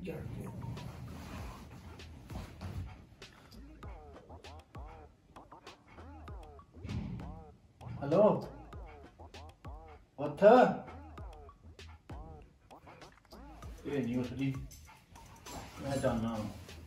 Hello उठ ये नहीं उठती मैं जाना हूँ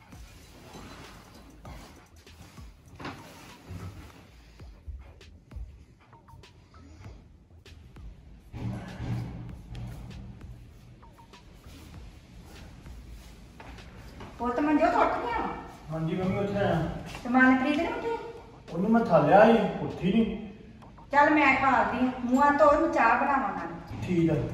पुत मनजोत उठ गया? हाँ जी मम्मी उठ रहा ते मनप्रीत ने उठे? ਉਹਨੂੰ ਮੈਂ ਥਾਲਿਆ ਹੀ ਉੱਠੀ ਨਹੀਂ चल मैं खाती मुँह तो चाह बनावा ना ਠੀਕ ਹੈ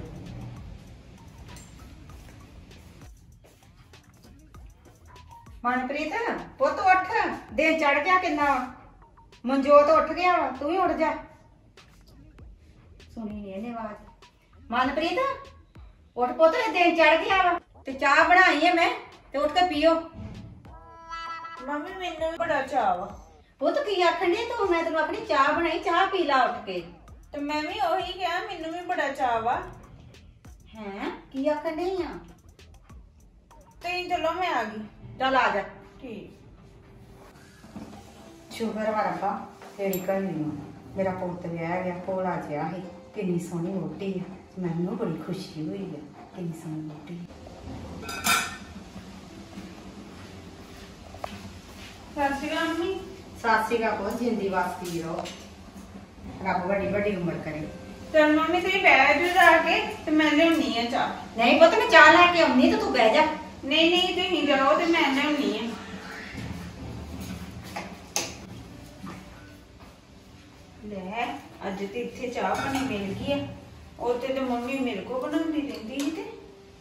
मनप्रीत पुत उठ दिन चढ़ गया किन्ना मनजोत उठ गया तू ही उठ जा सुनी नहीं इन्हें आवाज मनप्रीत उठ पुत दिन चढ़ गया वा ते चाह बनाई है मैं ते उठ के पियो मम्मी मैनू भी बड़ा चाह वा पुत की आखन तू मैं तेन आखनी चाह बनाई चाह पी ला उठ के ते मैं भी ओही कहा मैनू भी बड़ा चाह वा हैं की आखन नहीं आ ते चलो मैं आ गई चल आ जा ठीक शुगर वा रब्बा तेरी कहानी मेरा पुत विआह गया भोला जिहा ही किन्नी सोहनी वोटी है मैनू बड़ी खुशी हुई है किन्नी सोहनी वोटी सत श्री अकाल मम्मी सासी का बहुत जिंदी वास्ती रहो रब बड़ी बड़ी उम्र करे चल मम्मी तुम बैठ जा के ते मैं लियानी है चाह नहीं पुत मैं चाह लेके आउनी तो तू बह जा नहीं नहीं तुम जाओ ते मैं लियानी है ले अज तो इत्थे चाह पानी मिल गई है उते तो मम्मी मेरे को बनाती रहती ही ते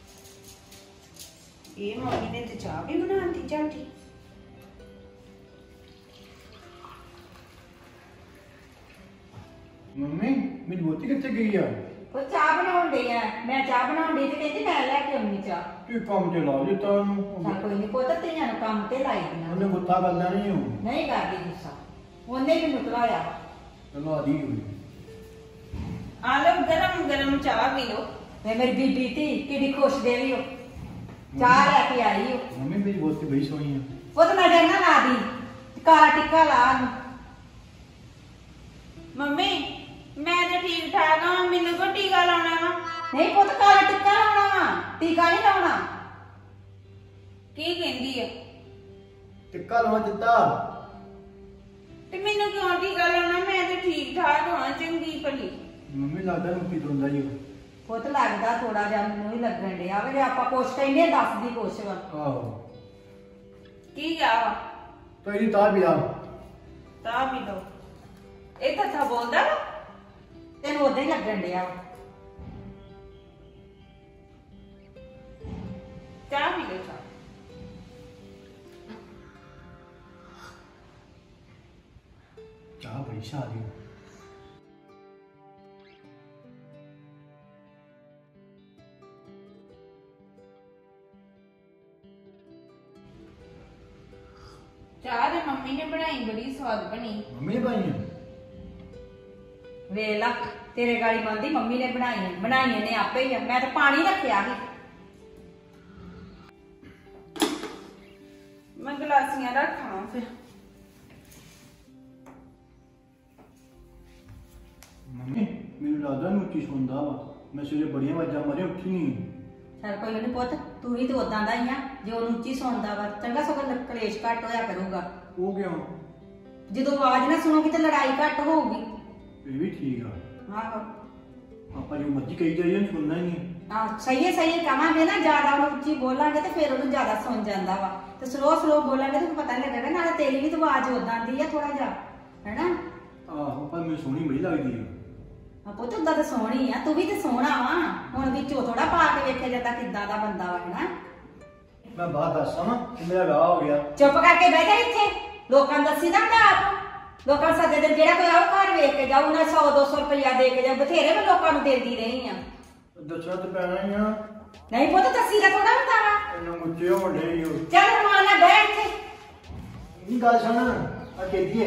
ये मम्मी ने तो चाह भी बना दी झाटी ਮੰਮੀ ਮੇਰੀ ਬੋਤੀ ਕਿੱਥੇ ਗਈ ਆ ਉਹ ਚਾਹ ਬਣਾਉਣ ਡਈ ਆ ਮੈਂ ਚਾਹ ਬਣਾਉਣ ਡਈ ਤੇ ਕਹਿੰਦੀ ਮੈਂ ਲੈ ਕੇ ਆਉਣੀ ਚਾਹ ਤੂੰ ਕੰਮ ਤੇ ਲਾ ਦਿੱਤਾ ਉਹਨੂੰ ਚੱਲ ਕੋਈ ਨਹੀਂ ਪੁੱਤ ਧੀਆਂ ਨੂੰ ਕੰਮ ਤੇ ਲਾਈ ਦੀਆਂ ਉਹਨੇ ਗੁੱਸਾ ਕਰਦਾ ਨਹੀਂ ਹੋ ਨਹੀਂ ਕਰਦੀ ਗੁੱਸਾ ਉਹਨੇ ਵੀ ਨਿਕਲਾਇਆ ਚਲੋ ਆਦੀ ਹੋਈ आ लो गरम गरम चाह पी लो ਵੇ ਮੇਰੀ ਬੀਬੀ ਧੀ ਕਿਹੜੀ ਖੁਸ਼ ਦੇਵੀ ਹੋ ਚਾਹ ਲੈ ਕੇ ਆਈ ਹੋ ਮੰਮੀ ਮੇਰੀ ਬੋਤੀ ਬੜੀ ਸੋਹਣੀ ਆ ਉਹ ਤਾਂ ਨਜ਼ਰ ਨਾ ਲਾ ਦੀ ਕਾਲਾ ਟਿੱਕਾ ਲਾ ਉਹਨੂੰ। मम्मी मैं तो ठीक ठाक हाँ मैनू को टीका लाना वा ਨਹੀਂ ਪੁੱਤ ਕਾਲਾ ਟਿੱਕਾ ਲਾਉਣਾ ਵਾ ਟੀਕਾ ਨਹੀਂ ਲਾਉਣਾ की कहंदी है ਟਿੱਕਾ ਲਵਾ ਦਿੱਤਾ ते मैनू क्यों टीका लाना मैं तो ठीक ठाक हाँ चंगी भली ਮੰਮੀ ਲੱਗਦਾ ਰੋਟੀ ਦੋਂਦਾ ਹੀ ਪੁੱਤ ਲੱਗਦਾ ਥੋੜਾ ਜਿਹਾ ਮੈਨੂੰ ਵੀ ਲੱਗਣ ਡਿਆ ਵੇ ਜੇ ਆਪਾਂ ਕੁਛ ਕਹਿੰਦੇ ਦੱਸਦੀ ਕੁਛ ਵਾ ਆਹੋ की क्या वा ਤਾਂ ਇਹਦੀ ਤਾਰ ਵੀ ਆ ता पी लो एक था बोलदा वा ਤੈਨੂੰ ਉਦਾਂ ਹੀ ਲੱਗਣ ਡਿਆ ਵਾ चाह पी लो चाह ਚਾਹ ਬੜੀ ਸ਼ਾਦੀ चाह ते मम्मी ने बनाई बड़ी स्वाद बनी ਮੰਮੀ ਨੇ ਪਾਈ ਵੇਖ ਲਾ ਤੇਰੇ ਗਾੜੀ ਮੰਦੀ ਮੰਮੀ ਨੇ ਬਣਾਈਆਂ ਨੇ ਆਪੇ ਹੀ ਆ। ਮੈਂ ਤਾਂ ਪਾਣੀ ਰੱਖਿਆ ਸੀ मैं गिलासियां रखा फिर ਮੰਮੀ ਮੈਨੂੰ ਲੱਗਦਾ ਨੂੰ ਕੀ ਸੁਣਦਾ ਵਾ ਮੈਂ ਸਵੇਰੇ ਬੜੀਆਂ ਆਵਾਜ਼ਾਂ ਮਾਰੀਆਂ ਉੱਠੀ ਨਹੀਂ ਚੱਲ ਕੋਈ ਨਹੀਂ ਪੁੱਤ ਤੂੰ ਵੀ ਤਾਂ ਉਦਾਂ ਦਾ ਹੀ ਆ ਜੋ ਉਹਨੂੰ ਉੱਚੀ ਸੁਣਦਾ ਵਾ ਚੰਗਾ ਸਗੋਂ ਕਲੇਸ਼ ਘੱਟ ਹੋਇਆ ਕਰੂਗਾ ਉਹ ਕਿਉਂ ਜਦੋਂ ਆਵਾਜ਼ ਨਾ ਸੁਣੋਗੀ ਤੇ ਲੜਾਈ ਘੱਟ ਹੋਊਗੀ ਇਹ ਵੀ ਠੀਕ ਆ ਆਹੋ ਆਪਾਂ ਜੋ ਮਰਜ਼ੀ ਕਹੀ ਜਾਈਏ ਸੁਣਨਾ ਹੀ ਨਹੀਂ ਸਹੀ ਹੈ ਕਵਾਂਗੇ ਨਾ ਜ਼ਿਆਦਾ ਉਹਨੂੰ ਉੱਚੀ ਬੋਲਾਂਗੇ ਤੇ ਫਿਰ ਉਹਨੂੰ ਜ਼ਿਆਦਾ ਸੁਣ ਜਾਂਦਾ ਵਾ ਤੇ ਸਲੋ ਬੋਲਾਂਗੇ ਤੇ ਪਤਾ ਨਹੀਂ ਲੱਗੇਗਾ ਨਾਲੇ ਤੇਰੀ ਵੀ ਤਾਂ ਆਵਾਜ਼ ਉਦਾਂ ਦੀ ਆ ਥੋੜਾ ਜਿਹਾ ਹੈਨਾ ਆਹੋ ਪਰ ਮੈਨੂੰ ਸੋਹਣੀ ਬੜੀ ਲੱਗਦੀ ਆ ਪੁੱਤ ਉਦਾਂ ਤਾਂ ਸੋਹਣੀ ਆ ਤੂੰ ਵੀ ਤੇ ਸੋਹਣਾ ਵਾ ਹੁਣ ਵਿੱਚੋਂ ਥੋੜਾ ਪਾ ਕੇ ਵੇਖਿਆ ਜਾਂਦਾ ਕਿੱਦਾਂ ਦਾ ਬੰਦਾ ਵਾ ਹੈਨਾ ਮੈਂ ਬਾਤ ਦੱਸਾਂ ਨਾ ਕਿ ਮੇਰਾ ਵਿਆਹ ਹੋ ਗਿਆ ਚੁੱਪ ਕਰਕੇ ਬਹਿ ਜਾ ਇੱਥੇ ਲੋਕਾਂ ਨੂੰ ਦੱਸੀ ਦਾ ਆਪ ਲੋਕਾਂ ਸੱਦੇ ਦੇ ਜਿਹੜਾ ਕੋਈ ਆਉ ਘਰ ਵੇਖ ਕੇ ਜਾਊ ਨਾ 100-200 ਰੁਪਇਆ ਦੇ ਕੇ ਜਾਊ ਬਥੇਰੇ ਮੈਂ ਲੋਕਾਂ ਨੂੰ ਦਿੰਦੀ ਰਹੀ ਆ ਦੱਸਣਾ ਤਾਂ ਪੈਣਾ ਹੀ ਆ ਨਹੀਂ ਪੁੱਤ ਦੱਸੀ ਦਾ ਥੋੜਾ ਹੁੰਦਾ ਵਾ ਇਹਨਾਂ ਮੁੱਚੇ ਹੋਣ ਡੇ ਹੀ ਚੱਲ ਰਮਾਨ ਨਾਲ ਬਹਿ ਇੱਥੇ ਇਹ ਗੱਲ ਸੁਣ ਆ ਕਹਦੀਏ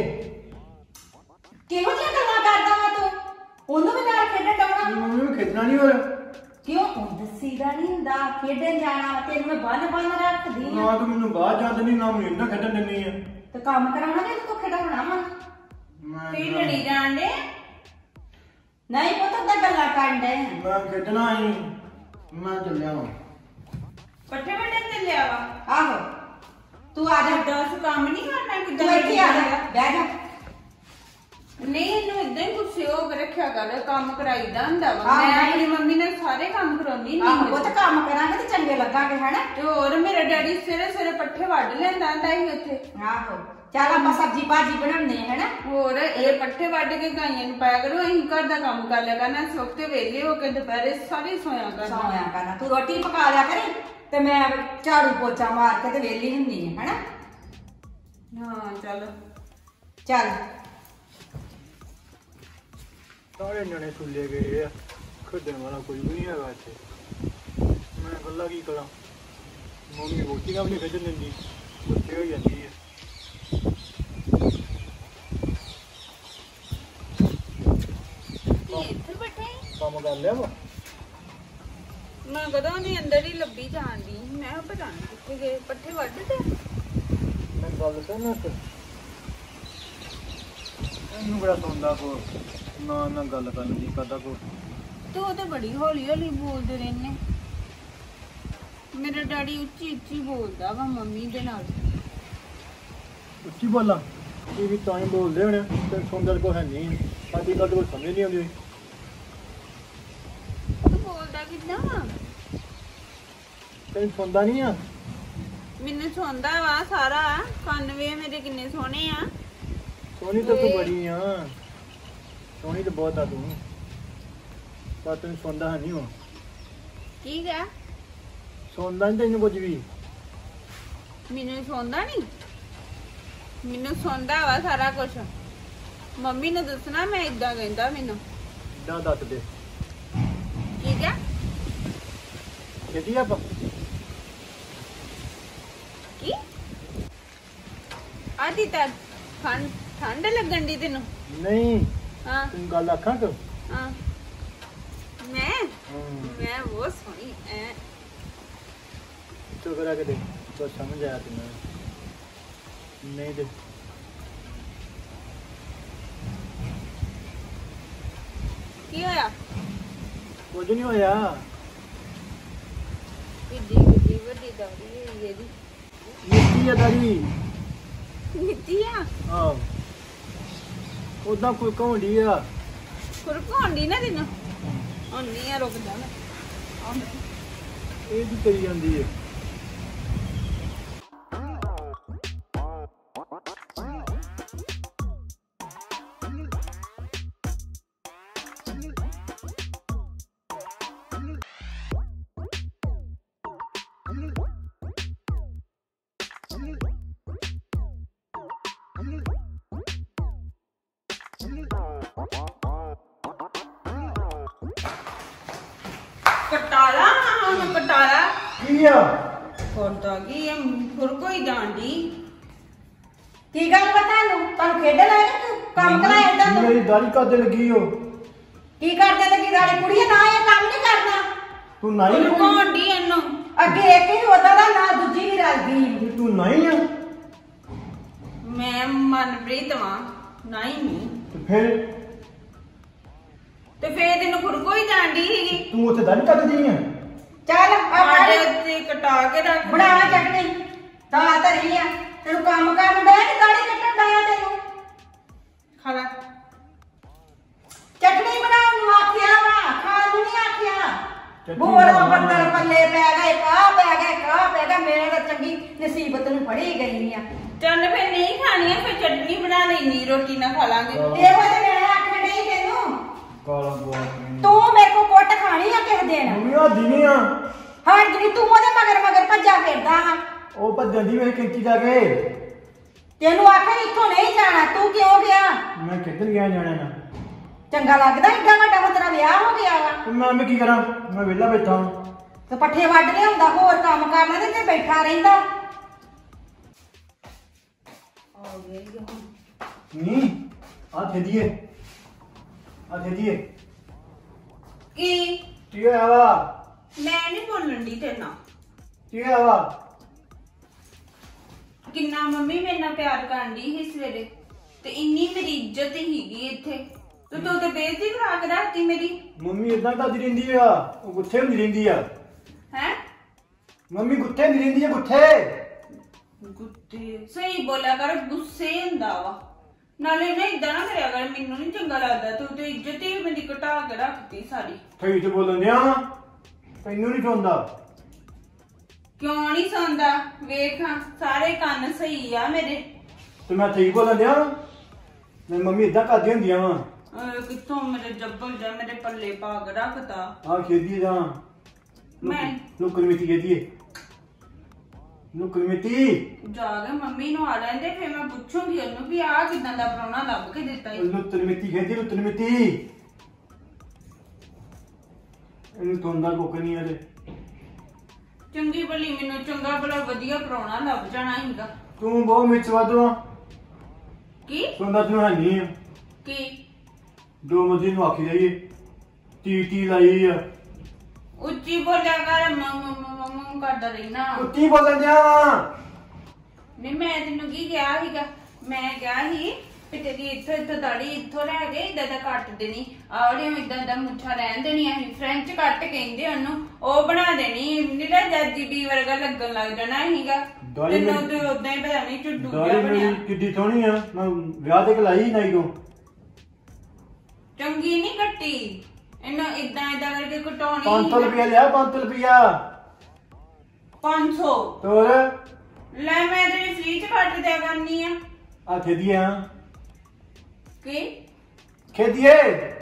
ਕਿਹੋ ਜਿਹੀਆਂ ਗੱਲਾਂ ਕਰਦਾ ਵਾ ਤੂੰ ਉਹਨੂੰ ਵੀ ਨਾਲ ਖੇਡਣ ਡਾਉਣਾ ਮੰਮੀ ਨੂੰ ਖੇਡਣਾ ਨਹੀਂ ਹੋਇਆ क्यों दसीदा नहीं हुंदा खेडन जाना तेन मैं बन रखदी ना तू मैनू बाहर जान देनी ना मैनू इन्ना खेडन देनी है तो काम कराना नहीं तो खिडाउना वा फिर लड़ी जान दे नहीं पुੱਤ ਤਾਂ ਗੱਲਾਂ ਕਰਨ ਦੇ मैं खेडना ही मैं चलिया वा पट्टे वट्टे ते लिया वा आहो तू आ जा दस काम नहीं करना कि तू ਇੱਥੇ ਆ ਜਾ ਬਹਿ ਜਾ नहीं इन्नू इदां ही गुस्से हो के रखिया कर काम कराईदा हुंदा वा हाँ, मैं नहीं। अपनी मम्मी ने सारे काम कराउंदी ਆਹੋ नहीं ਪੁੱਤ ਕੰਮ ਕਰਾਂਗੇ ਤੇ ਚੰਗੇ ਲੱਗਾਂਗੇ ਹਨਾ ਤੇ ਹੋਰ ਮੇਰਾ ਡੈਡੀ ਸਵੇਰੇ ਪੱਠੇ ਵੱਢ ਲੈਂਦਾ ਹੁੰਦਾ ਸੀ ਉੱਥੇ ਆਹੋ ਚੱਲ ਆਪਾਂ ਸਬਜੀ ਭਾਜੀ ਬਣਾਉਂਦੇ ਆ ਹਨਾ ਹੋਰ ਇਹ ਪੱਠੇ ਵੱਢ ਕੇ ਗਾਈਆਂ ਨੂੰ ਪਾਇਆ ਕਰੋ ਅਸੀਂ ਘਰ ਦਾ ਕੰਮ ਕਰ ਲਿਆ ਕਰਨਾ ਸੁੱਤੇ ਵੇਲੇ ਹੋ ਕੇ ਦੁਪਹਿਰੇ ਸਾਰੇ ਸੋਇਆ ਕਰਨਾ ਸੌਂਿਆ ਕਰਨਾ ਤੂੰ ਰੋਟੀ ਪਕਾ ਲਿਆ ਕਰੀ ਤੇ ਮੈਂ ਝਾੜੂ ਪੋਚਾ ਮਾਰ ਕੇ ਤੇ ਵਿਹਲੀ ਹੁੰਦੀ ਆ ਹਨਾ ਹਾਂ ਚੱਲ ਚੱਲ सारे जने सुले गए खेडन वाला कोई भी नहीं है इतने मैं कला की करा मम्मी रोटी का भी नहीं खेडन देंदी गुस्से हो जाती है ਇੱਥੇ ਬੈਠੇ काम कर लिया वा ਮੈਂ ਕਦੋਂ ਦੀ ਅੰਦਰ ਹੀ ਲੱਭੀ ਜਾਂਦੀ ਮੈਂ ਪਤਾ ਨਹੀਂ ਕਿੱਥੇ ਗਏ ਪੱਠੇ ਵੱਢ ਤੇ मैं गल करना ਇਹਨੂੰ ਬੜਾ ਸੌਂਦਾ ਕੋ ਨਾ ਨਾ ਗੱਲ ਕਰਨ ਦੀ ਕਰਦਾ ਕੋ ਤੂੰ ਤਾਂ ਬੜੀ ਹੌਲੀ ਹੌਲੀ ਬੋਲਦੇ ਰਹਿੰਦੇ ਮੇਰਾ ਡੈਡੀ ਉੱਚੀ ਉੱਚੀ ਬੋਲਦਾ ਵਾ ਮੰਮੀ ਦੇ ਨਾਲ ਉੱਚੀ ਬੋਲਾਂ ਇਹ ਵੀ ਤਾਂ ਹੀ ਬੋਲਦੇ ਹੋਣੇ ਤੇ ਸੁਣਦਾ ਕੋ ਹੈ ਨਹੀਂ ਸਾਡੀ ਗੱਲ ਕੋਈ ਸਮਝ ਨਹੀਂ ਆਉਂਦੀ ਤੂੰ ਬੋਲਦਾ ਕਿੱਦਾਂ ਵਾ ਤੈਨੂੰ ਸੁਣਦਾ ਨਹੀਂ ਆ ਮੈਨੂੰ ਸੁਣਦਾ ਵਾ ਸਾਰਾ ਕੰਨ ਵੇ ਮੇਰੇ ਕਿੰਨੇ ਸੋਹਣੇ ਆ ਸੋਹਣੀ ਤਾਂ ਤੂੰ ਬੜੀ ਆ ਸੋਹਣੀ ਤਾਂ ਬਹੁਤ ਆ ਤੂੰ ਪਰ ਤੈਨੂੰ ਸੁਣਦਾ ਹੈ ਨਹੀਂ ਹੋ ਕੀ ਗਾ ਸੁਣਦਾ ਨਹੀਂ ਤੈਨੂੰ ਕੁਝ ਵੀ ਮੈਨੂੰ ਸੁਣਦਾ ਨਹੀਂ ਮੈਨੂੰ ਸੁਣਦਾ ਵਾ ਸਾਰਾ ਕੁਝ ਮੰਮੀ ਨੂੰ ਦੱਸਣਾ ਮੈਂ ਇਦਾਂ ਕਹਿੰਦਾ ਮੈਨੂੰ ਦਾ ਦੱਸ ਦੇ ਕੀ ਗਾ ਛੇਤੀ ਆਪਾਂ ਕੀ ਆਦੀ ਤਾਂ ਠੰਡ ਲੱਗਣ ਦੀ ਤੈਨੂੰ ਨਹੀਂ ਹਾਂ ਤੂੰ ਗੱਲ ਆਖਾਂ ਕਿ ਹਾਂ ਮੈਂ ਉਹ ਸੋਹਣੀ ਐ ਚੁੱਪ ਕਰਾ ਕੇ ਦੇਖ ਕੁਝ ਸਮਝ ਆਇਆ ਤੈਨੂੰ ਨਹੀਂ ਦੇ ਕੀ ਹੋਇਆ ਕੁਝ ਨਹੀਂ ਹੋਇਆ ਕਿੱਡੀ ਵੱਡੀ ਦਾੜੀ ਹੈ ਇਹਦੀ ਮਿੱਟੀ ਆ ਦਾੜੀ ਮਿੱਟੀ ਆ ਹਾਂ ਉਦਾਂ ਕੋਈ ਕੌਂਡੀ ਆ ਖੁਰਕੋਂਡੀ ਨਾ ਤੈਨੂੰ ਹੁਣ ਨਹੀਂ ਆ ਰੁਕ ਜਾ ਇਹ ਕੀ ਕਰੀ ਜਾਂਦੀ ਹੈ ਕਟਾਲਾ ਹੁਣ ਕਟਾਲਾ ਕੀ ਆ ਕੋਲਤਾ ਕੀ ਇਹ ਖੁਰਕੋ ਹੀ ਜਾਂਦੀ ਕੀ ਗੱਲ ਪਤਾ ਤੁਹਾਨੂੰ ਖੇਡਣ ਆਏ ਨਾ ਤੂੰ ਕੰਮ ਕਰਾਇਆ ਤਾਂ ਮੇਰੀ ਦਾੜੀ ਕਾਦੇ ਲੱਗੀ ਓ ਕੀ ਕਰਦੇ ਤੇ ਕੀ ਗਾੜੀ ਕੁੜੀਏ ਨਾ ਇਹ ਕੰਮ ਨਹੀਂ ਕਰਨਾ ਤੂੰ ਨਹੀਂ ਖੁਰਕੋਂਡੀ ਇਹਨੂੰ ਅੱਗੇ ਇੱਕ ਹੀ ਉਹਦਾ ਦਾ ਨਾ ਦੂਜੀ ਵੀ ਰਲ ਗਈ ਤੂੰ ਨਹੀਂ ਆ ਮੈਂ ਮਨਪ੍ਰੀਤ ਵਾਂ ਨਹੀਂ ਫਿਰ ਤੇ ਫੇਰ ਤੈਨੂੰ ਖੁਰਕੋ ਹੀ ਜਾਂਦੀ ਹੈਗੀ ਤੂੰ ਉੱਥੇ ਦਾੜੀ ਕੱਟਦੀ ਆ ਚੱਲ ਸਾਡੇ ਆਪਾਂ ਉੱਤੇ ਕਟਾ ਕੇ ਰੱਖ ਬਣਾ ਚਟਨੀ ਤਾਂ ਧਰੀ ਆ ਤੈਨੂੰ ਕੰਮ ਕਰਨ ਦੇ ਨੀ ਗਾੜੀ ਕੱਟਣ ਡਾਇਆ ਤੈਨੂੰ ਖਾਲਾ ਚਟਨੀ ਬਣਾਉਣ ਨੂੰ ਆਖਿਆ ਵਾ ਖਾਣ ਨੂੰ ਨਹੀਂ ਆਖਿਆ ਚਟਨੀ ਬੋਰਾ ਬਣਾਉਣ ਨੂੰ ਬੱਦਲ ਪੱਲੇ ਪੈ ਗਏ ਕਾ ਪੈ ਗਿਆ ਮੇਰੇ ਤਾਂ ਚੰਗੀ ਨਸੀਬਤ ਨੂੰ ਫੜੀ ਗਈ ਆ ਚੱਲ ਫੇਰ ਨਹੀਂ ਖਾਣੀ ਆ ਫੇਰ ਚਟਨੀ ਬਣਾ ਲੈਣੀ ਰੋਟੀ ਨਾ ਖਾ ਲਾਂਗੇ ਹਾਂ। ਇਹੋ ਤੇ ਮੈਂ ਆਖਣ ਡਈ ਤੈਨੂੰ ਕਾਲਾ ਬੋਲ ਤੂੰ ਮੇਰੇ ਕੋ ਕੁੱਟ ਖਾਣੀ ਆ ਕਿਸੇ ਦਿਨ ਮੰਮੀ ਆ ਦਿਨੇ ਆ ਹਾਂ ਜੀ ਤੂੰ ਉਹਦੇ ਮਗਰ ਭੱਜਾ ਫਿਰਦਾ ਵਾ ਉਹ ਭੱਜਣ ਦੀ ਵੇਖ ਖੇਤੀ ਜਾ ਕੇ ਤੈਨੂੰ ਆਖਿਆ ਇੱਥੋਂ ਨਹੀਂ ਜਾਣਾ ਤੂੰ ਕਿਉਂ ਗਿਆ ਮੈਂ ਕਿੱਧਰ ਗਿਆ ਜਾਣਾ ਨਾ ਚੰਗਾ ਲੱਗਦਾ ਏਡਾ ਵੱਡਾ ਵਾ ਤੇਰਾ ਵਿਆਹ ਹੋ ਗਿਆ ਵਾ ਤੇ ਮੈਂ ਕੀ ਕਰਾਂ ਮੈਂ ਵਿਹਲਾ ਬੈਠਾ ਹਾਂ ਤੇ ਪੱਠੇ ਵੱਢ ਲਿਆਉਂਦਾ ਹੋਰ ਕੰਮ ਕਰਨਾ ਤੇ ਇੱਥੇ ਬੈਠਾ ਰਹਿੰਦਾ ਆ ਗਈ ਨਹੀਂ ਆ ਥੇਦੀਏ ਕੀ ਕੀ ਹੋਇਆ ਵਾ? ਮੈਂ ਨਹੀਂ ਬੋਲਣ ਦੀ ਤੇਰੇ ਨਾਲ। ਕੀ ਹੋਇਆ ਵਾ? ਕਿੰਨਾ ਮੰਮੀ ਮੇਰੇ ਨਾਲ ਪਿਆਰ ਕਰਨ ਦੀ ਸੀ ਸਵੇਰੇ ਤੇ ਇੰਨੀ ਮੇਰੀ ਇੱਜ਼ਤ ਹੀਗੀ ਇੱਥੇ ਤੇ ਤੂੰ ਤੇ ਬੇਇੱਜ਼ਤੀ ਕਰਾ ਕੇ ਰੱਖਤੀ ਮੇਰੀ। ਮੰਮੀ ਇਦਾਂ ਕਰਦੀ ਰਹਿੰਦੀ ਆ, ਉਹ ਗੁੱਥੇ ਹੁੰਦੀ ਰਹਿੰਦੀ ਆ। ਹੈ ਮੰਮੀ ਗੁੱਥੇ ਹੁੰਦੀ ਰਹਿੰਦੀ ਆ, ਗੁੱਥੇ। ਗੁੱਸੇ ਸਹੀ ਬੋਲਿਆ ਕਰ, ਗੁੱਸੇ ਹੁੰਦਾ ਵਾ। ਨਾਲੇ ਨਾ ਇਦਾਂ ਨਾ ਕਰਿਆ ਕਰ, ਮੈਨੂੰ ਨਹੀਂ ਚੰਗਾ ਲੱਗਦਾ। ਤੂੰ ਤੇ ਇੱਜ਼ਤ ਹੀ ਮੇਰੀ ਘਟਾ ਕੇ ਰੱਖਤੀ ਸਾਰੀ। ਸਹੀ ਤੇ ਬੋਲਣ ਦਿਆ ਵਾ, ਤੈਨੂੰ ਨਹੀਂ ਸੁਣਦਾ। ਕਿਉਂ ਨਹੀਂ ਸੁਣਦਾ? ਵੇਖ ਸਾਰੇ ਕੰਨ ਸਹੀ ਆ ਮੇਰੇ। ਤੇ ਮੈਂ ਸਹੀ ਬੋਲਣ ਦਿਆ ਵਾ। ਮੇਰੀ ਮੰਮੀ ਇਦਾਂ ਕਰਦੀ ਹੁੰਦੀਆਂ ਵਾ। ਕਿੱਥੋਂ ਮੇਰੇ ਜੱਬਲ ਜਾ ਮੇਰੇ ਪੱਲੇ ਪਾ ਕੇ ਰੱਖਤਾ। ਆ ਖੇਦੀ ਜਾਂ ਮੈਂ ਲੁੱਕਰ ਮਿੱਟੀ ਖੇਦੀ ਏ, ਲੁੱਕਰ ਮਿੱਟੀ। ਜਾ ਕੇ ਮੰਮੀ ਨੂੰ ਆ ਲੈਂਦੇ, ਫਿਰ ਮੈਂ ਪੁੱਛੂੰਗੀ ਉਹਨੂੰ ਵੀ ਆਹ ਕਿਦਾਂ ਦਾ ਪ੍ਰਾਹੁਣਾ ਲੱਭ ਕੇ ਦਿੱਤਾ ਈ। ਲੁੱਤਰ ਮਿੱਟੀ ਖੇਦੀ, ਲੁੱਤਰ ਮਿੱਟੀ। ਇਹਨੂੰ ਤੋਂਦਾ ਕੁੱਕ ਨਹੀਂ ਇਹਦੇ। ਚੰਗੀ ਭਲੀ ਮੈਨੂੰ ਚੰਗਾ ਭਲਾ ਵਧੀਆ ਪ੍ਰਾਹੁਣਾ ਲੱਭ ਜਾਣਾ ਸੀਗਾ। ਤੂੰ ਬਹੁਤ ਮਿਰਚ ਵਾਧੂ ਆ। ਕੀ ਤੋਂਦਾ ਤੈਨੂੰ ਹੈ ਨਹੀਂ ਆ। ਕੀ ਜੋ ਮਰਜ਼ੀ ਨੂੰ ਆਖੀ ਜਾਈਏ, ਟੀ ਲਾਈ ਆ। ਉੱਚੀ ਬੋਲਿਆ ਕਰ, ਮਮ ਕਰਦਾ ਰਹਿਣਾ। ਉੱਚੀ ਬੋਲਣ ਦਿਆ ਵਾ। ਨਹੀਂ ਮੈਂ ਤੈਨੂੰ ਕੀ ਕਿਹਾ ਸੀਗਾ? ਮੈਂ ਕਿਹਾ ਸੀ ਕਿ ਤੇਰੀ ਇੱਥੋਂ ਦਾੜੀ ਇੱਥੋਂ ਲੈ ਕੇ ਇਦਾਂ ਦਾ ਕੱਟ ਦੇਣੀ, ਆੜੀਆਂ ਇਦਾਂ ਦਾ ਮੁੱਛਾਂ ਰਹਿਣ ਦੇਣੀਆਂ ਸੀ। ਫ੍ਰੈਂਚ ਕੱਟ ਕਹਿੰਦੇ ਉਹਨੂੰ, ਉਹ ਬਣਾ ਦੇਣੀ। ਨੀਲਾ ਜੱਜੀਬੀ ਵਰਗਾ ਲੱਗਣ ਲੱਗ ਜਾਣਾ ਸੀਗਾ। ਤੈਨੂੰ ਤੇ ਉਦਾਂ ਹੀ ਪਤਾ ਨਹੀਂ ਝੁੱਡੂ ਜਿਹਾ ਦਾੜੀ ਬਣਿਆ। ਮੇਰੀ ਕਿੱਡੀ ਸੋਹਣੀ ਆ, ਮੈਂ ਵਿਆਹ ਤੇ ਕਲਾਈ ਨਹੀਂ ਤੋਂ। ਚੰਗੀ ਨਹੀਂ ਕੱਟੀ, ਇਹਨੂੰ ਇਦਾਂ ਕਰਕੇ ਕਟਾਉਣੀ। 500 ਰੁਪਇਆ ਲਿਆ, 500 ਰੁਪਇਆ। 500 ਤੋਰ ਲੈ, ਮੈਂ ਤੇਰੀ ਫ੍ਰੀ ਚ ਕੱਟ ਦਿਆ ਕਰਨੀ ਆ। ਆ ਖੇਦੀਏ ਆ, ਕੀ ਖੇਦੀਏ।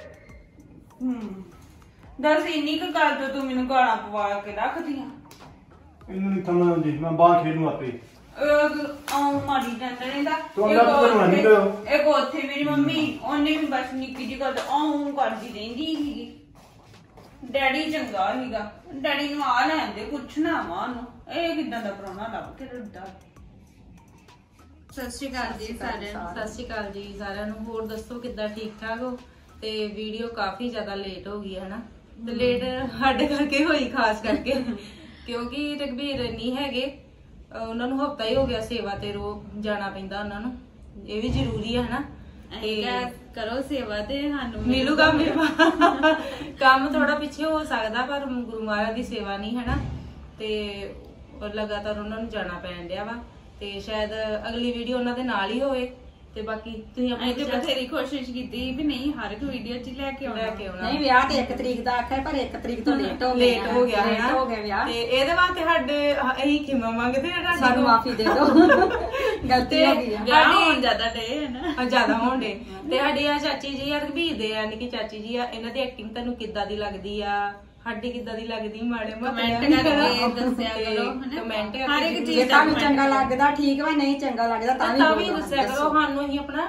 ਦੱਸ ਇੰਨੀ ਕੁ ਗੱਲ ਤੋਂ ਤੂੰ ਮੈਨੂੰ ਗਾਲਾਂ ਪਵਾ ਕੇ ਰੱਖਦੀਆਂ। ਇਹਨੂੰ ਨਹੀਂ ਸਮਝ ਆਉਂਦੀ, ਮੈਂ ਬਾਹਰ ਖੇਡੂ ਆਪੇ। ਆਉਂ ਮਾਰੀ ਜਾਂਦਾ ਰਹਿੰਦਾ। ਤੂੰ ਅੰਦਰ ਤੋਂ ਨਹੀਂ ਕਰੋ। ਇੱਕ ਉੱਥੇ ਮੇਰੀ ਮੰਮੀ, ਉਹਨੇ ਵੀ ਬਸ ਨਿੱਕੀ ਜਿਹੀ ਗੱਲ ਆਉਂ ਕਰਦੀ ਰਹਿੰਦੀ ਸੀਗੀ। ਡੈਡੀ ਚੰਗਾ ਸੀਗਾ, ਡੈਡੀ ਨੂੰ ਆ ਲੈਂਦੇ ਪੁੱਛਣਾ ਵਾ ਉਹਨੂੰ ਇਹ ਕਿੱਦਾਂ ਦਾ ਪ੍ਰਾਹੁਣਾ ਲੱਭ ਕੇ ਦਿੱਤਾ। ਸਤਿ ਸ਼੍ਰੀ ਅਕਾਲ ਜੀ ਸਾਰਿਆਂ ਨੂੰ। ਸਤਿ ਸ਼੍ਰੀ ਅਕਾਲ ਜੀ ਸਾਰਿਆਂ ਨੂੰ। ਹੋਰ ਦੱਸੋ ਕਿੱਦਾਂ, ਠੀਕ ਠਾਕ ਹੋ? ਤੇ ਵੀਡੀਓ ਕਾਫੀ ਜ਼ਿਆਦਾ ਲੇਟ ਹੋ ਗਈ ਹੈ ਨਾ, ਤੇ ਲੇਟ ਸਾਡੇ ਕਰਕੇ ਹੋਈ ਖਾਸ ਕਰਕੇ ਕਿਉਂਕਿ ਰਘਬੀਰ ਨਹੀਂ ਹੈਗੇ, ਉਹਨਾਂ ਨੂੰ ਹਫਤਾ ਹੀ ਹੋ ਗਿਆ ਸੇਵਾ ਤੇ ਰੋ ਜਾਣਾ ਪੈਂਦਾ ਉਹਨਾਂ ਨੂੰ। ਇਹ ਵੀ ਜ਼ਰੂਰੀ ਹੈ ਨਾ, ਕਰੋ ਸੇਵਾ ਤੇ ਸਾਨੂੰ ਮਿਲੂਗਾ ਮੇਵਾ। ਕੰਮ ਥੋੜਾ ਪਿੱਛੇ ਹੋ ਸਕਦਾ ਪਰ ਗੁਰੂ ਮਹਾਰਾਜ ਦੀ ਸੇਵਾ ਨਹੀਂ ਹੈ ਨਾ, ਤੇ ਲਗਾਤਾਰ ਉਹਨਾਂ ਨੂੰ ਜਾਣਾ ਪੈਣ ਡਿਆ ਵਾ। ਤੇ ਸ਼ਾਇਦ ਅਗਲੀ ਵੀਡੀਓ ਉਹਨਾਂ ਦੇ ਨਾਲ ਹੀ ਹੋਵੇ। ਤੇ ਬਾਕੀ ਤੁਸੀਂ ਆਪਣੀ ਬਥੇਰੀ ਕੋਸ਼ਿਸ਼ ਕੀਤੀ ਵੀ ਨਹੀਂ ਹਰ ਇੱਕ ਵੀਡੀਓ 'ਚ ਲੈ ਕੇ ਆਉਣਾ। ਨਹੀਂ ਵਿਆਹ ਤੇ 1 ਤਰੀਕ ਦਾ ਆਖਿਆ, ਪਰ 1 ਤਰੀਕ ਤੋਂ ਲੇਟ ਹੋ ਗਿਆ ਵਿਆਹ। ਤੇ ਇਹਦੇ ਵਾਸਤੇ ਸਾਡੇ ਇਹੀ ਖਿਮਾ ਮੰਗਦੇ ਆ, ਸਾਨੂੰ ਮਾਫੀ ਦੇ ਦਿਓ, ਗਲਤੀ ਹੋ ਗਈ। ਵਿਆਹ ਹੋਣ ਜ਼ਿਆਦਾ ਡੇ ਹੈ ਨਾ, ਜ਼ਿਆਦਾ ਹੋਣ ਡੇ। ਤੇ ਸਾਡੀ ਆ ਚਾਚੀ ਜੀ ਆ ਰਘਬੀਰ ਦੇ ਆ ਨਿੱਕੀ ਚਾਚੀ ਜੀ ਆ, ਇਹਨਾਂ ਦੀ ਐਕਟਿੰਗ ਤੁਹਾਨੂੰ ਕਿੱਦਾਂ ਦੀ ਲੱਗਦੀ ਆ, ਸਾਡੀ ਕਿੱਦਾਂ ਦੀ ਲੱਗਦੀ, ਮਾੜੇ ਕਮੈਂਟ ਕਰਕੇ ਦੱਸਿਆ ਕਰੋ। ਕਮੈਂਟ ਹਰ ਇੱਕ ਚੀਜ਼ ਜੇ ਤੁਹਾਨੂੰ ਚੰਗਾ ਲੱਗਦਾ ਠੀਕ ਵਾ, ਨਹੀਂ ਚੰਗਾ ਲੱਗਦਾ ਤਾਂ ਵੀ ਦੱਸਿਆ ਕਰੋ ਸਾਨੂੰ, ਅਸੀਂ ਆਪਣਾ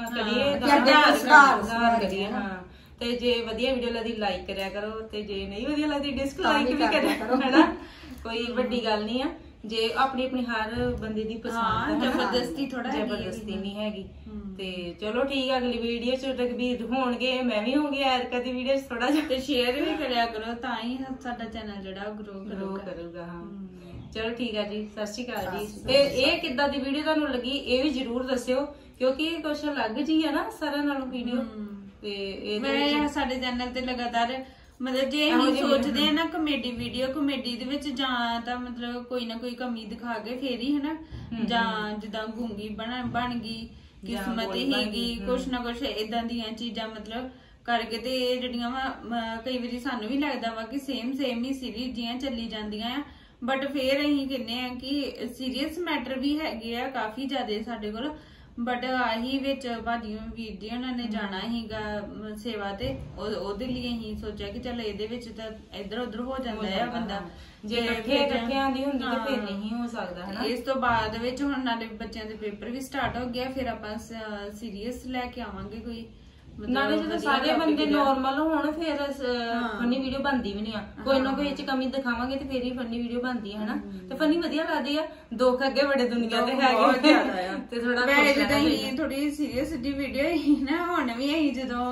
ਕਰੀਏ। ਹਾਂ, ਤੇ ਜੇ ਵਧੀਆ ਵੀਡੀਓ ਲੱਗਦੀ ਲਾਈਕ ਕਰਿਆ ਕਰੋ, ਤੇ ਜੇ ਨਹੀਂ ਵਧੀਆ ਲੱਗਦੀ ਡਿਸਲਾਈਕ ਵੀ ਕਰਿਆ ਕਰੋ, ਹੈਨਾ। ਕੋਈ ਵੱਡੀ ਗੱਲ ਨਹੀਂ ਆ, ਜੇ ਆਪਣੀ ਆਪਣੀ ਹਰ ਬੰਦੇ ਦੀ ਪਸੰਦ ਹੈ, ਜ਼ਬਰਦਸਤੀ ਨਹੀਂ ਹੈਗੀ। ਤੇ ਚਲੋ ਠੀਕ ਆ, ਅਗਲੀ ਵੀਡੀਓ ਚ ਰਘਬੀਰ ਹੋਣਗੇ, ਮੈਂ ਵੀ ਹੋਊਂਗੀ ਐਰਕਾ ਦੀ ਵੀਡੀਓ ਚ ਥੋੜਾ ਜਿਹਾ। ਤੇ ਸ਼ੇਅਰ ਵੀ ਕਰਿਆ ਕਰੋ, ਤਾਂ ਹੀ ਸਾਡਾ ਚੈਨਲ ਜਿਹੜਾ ਗਰੋ ਕਰੂਗਾ। ਹਾਂ ਚਲੋ ਠੀਕ ਆ ਜੀ, ਸਤਿ ਸ਼੍ਰੀ ਅਕਾਲ ਜੀ। ਤੇ ਇਹ ਕਿੱਦਾਂ ਦੀ ਵੀਡੀਓ ਤੁਹਾਨੂੰ ਲੱਗੀ ਇਹ ਵੀ ਜਰੂਰ ਦੱਸਿਓ, ਕਿਉਂਕਿ ਕੁਛ ਅਲੱਗ ਜੀ ਆ ਨਾ ਸਾਰਿਆਂ ਨਾਲੋਂ ਵੀਡੀਓ। ਤੇ ਮੈਂ ਸਾਡੇ ਚੈਨਲ ਤੇ ਲਗਾਤਾਰ ਮਤਲਬ ਜੇ ਅਸੀਂ ਸੋਚਦੇ ਆ ਨਾ ਕਮੇਡੀ ਵੀਡੀਓ, ਕਮੇਡੀ ਦੇ ਵਿੱਚ ਜਾਂ ਤਾਂ ਮਤਲਬ ਕੋਈ ਨਾ ਕੋਈ ਕਮੀ ਦਿਖਾ ਕੇ ਫੇਰ ਹੀ ਹਨਾ, ਜਾਂ ਜਿੱਦਾਂ ਗੂੰਗੀ ਬਣ ਗਈ, ਕਿਸਮਤ ਹੀਗੀ, ਕੁਛ ਨਾ ਕੁਛ ਏਦਾਂ ਦੀਆਂ ਚੀਜ਼ਾਂ ਮਤਲਬ ਕਰਕੇ। ਤੇ ਇਹ ਜਿਹੜੀਆਂ ਵਾ ਕਈ ਵਾਰੀ ਸਾਨੂੰ ਵੀ ਲੱਗਦਾ ਵਾ ਕਿ ਸੇਮ ਹੀ ਸੀਰੀਜ਼ ਜੀਆਂ ਚੱਲੀ ਜਾਂਦੀਆਂ ਆ, ਬਟ ਫੇਰ ਅਸੀਂ ਕਹਿੰਦੇ ਆ ਕਿ ਸੀਰੀਅਸ ਮੈਟਰ ਵੀ ਹੈਗੇ ਆ ਕਾਫੀ ਜ਼ਿਆਦਾ ਸਾਡੇ ਕੋਲ। ਬਟ ਆਹੀ ਵਿੱਚ ਭਾਜੀ ਵੀਰ ਜੀ ਉਹਨਾਂ ਨੇ ਜਾਣਾ ਸੀਗਾ ਸੇਵਾ ਤੇ, ਉਹਦੇ ਲਈ ਅਸੀਂ ਸੋਚਿਆ ਕਿ ਚੱਲ ਇਹਦੇ ਵਿੱਚ ਤਾਂ ਇੱਧਰ ਉੱਧਰ ਹੋ ਜਾਂਦਾ ਆ ਬੰਦਾ, ਜੇ ਇਕੱਠਿਆਂ ਦੀ ਹੁੰਦੀ ਤਾਂ ਫਿਰ ਨਹੀਂ ਹੋ ਸਕਦਾ ਹਨਾ। ਇਸ ਤੋਂ ਬਾਅਦ ਵਿੱਚ ਹੁਣ ਨਾਲੇ ਬੱਚਿਆਂ ਦੇ ਪੇਪਰ ਵੀ ਸਟਾਰਟ ਹੋ ਗਿਆ, ਫਿਰ ਆਪਾਂ ਸੀਰੀਅਸ ਲੈ ਕੇ ਆਵਾਂਗੇ ਕੋਈ। ਨਾਲੇ ਜਦੋਂ ਸਾਰੇ ਬੰਦੇ ਨਾਰਮਲ ਹੋਣ ਫਿਰ ਫਨੀ ਵੀਡੀਓ ਬਣਦੀ ਵੀ ਨਹੀਂ ਆ, ਕੋਈ ਨਾ ਕੋਈ ਇਹ ਚ ਕਮੀ ਦਿਖਾਵਾਂਗੇ ਤੇ ਫੇਰ ਹੀ ਫਨੀ ਵੀਡੀਓ ਬਣਦੀ ਹੈ ਹਨਾ। ਤੇ ਫਨੀ ਵਧੀਆ ਲੱਗਦੀ ਆ, ਦੁੱਖ ਅੱਗੇ ਬੜੇ ਦੁਨੀਆ ਤੇ ਹੈਗੇ ਤੇ ਥੋੜਾ ਥੋੜੀ ਸੀਰੀਅਸ ਦੀ ਵੀਡੀਓ ਹੀ ਨਾ। ਹੁਣ ਵੀ ਅਸੀਂ ਜਦੋਂ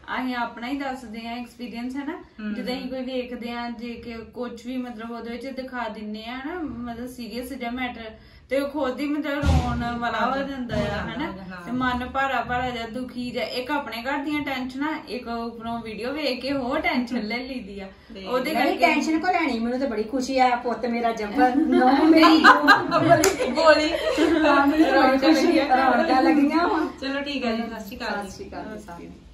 ਅਸੀਂ ਆਪਣਾ ਹੀ ਦੱਸਦੇ ਆ ਐਕਸਪੀਰੀਅੰਸ ਹੈ ਨਾ ਜਦੋਂ ਅਸੀਂ ਕੋਈ ਵੇਖਦੇ ਆ ਜੇ ਕਿ ਕੁਝ ਵੀ ਮਤਲਬ ਉਹਦੇ ਵਿੱਚ ਦਿਖਾ ਦਿੰਨੇ ਆ ਨਾ ਮਤਲਬ ਸੀਰੀਅਸ ਜਿਹਾ ਮੈਟਰ ਤੇ ਉਹ ਖੁਦ ਹੀ ਮਤਲਬ ਰੋਣ ਵਾਲਾ ਹੋ ਜਾਂਦਾ ਆ ਹਨਾ ਤੇ ਮਨ ਭਾਰਾ ਭਾਰਾ ਜਾਂ ਦੁਖੀ ਜਾਂ ਇੱਕ ਆਪਣੇ ਘਰ ਦੀਆਂ ਟੈਨਸ਼ਨਾਂ ਇੱਕ ਉੱਪਰੋਂ ਵੀਡੀਓ ਵੇਖ ਕੇ ਹੋਰ ਟੈਨਸ਼ਨ ਲੈ ਲਈਦੀ ਆ ਉਹਦੇ ਕਰਕੇ ਟੈਨਸ਼ਨ ਕੋ ਲੈਣੀ ਮੈਨੂੰ ਤਾਂ ਬੜੀ ਖੁਸ਼ੀ ਆ ਪੁੱਤ ਮੇਰਾ ਜੱਬਰ ਨੋ ਮੇਰੀ ਬੋਲੀ ਰੌਣਕਾਂ ਲੱਗੀਆਂ ਚਲੋ ਠੀਕ ਹੈ ਜੀ, ਸਤਿ ਸ਼੍ਰੀ ਅਕਾਲ ਜੀ।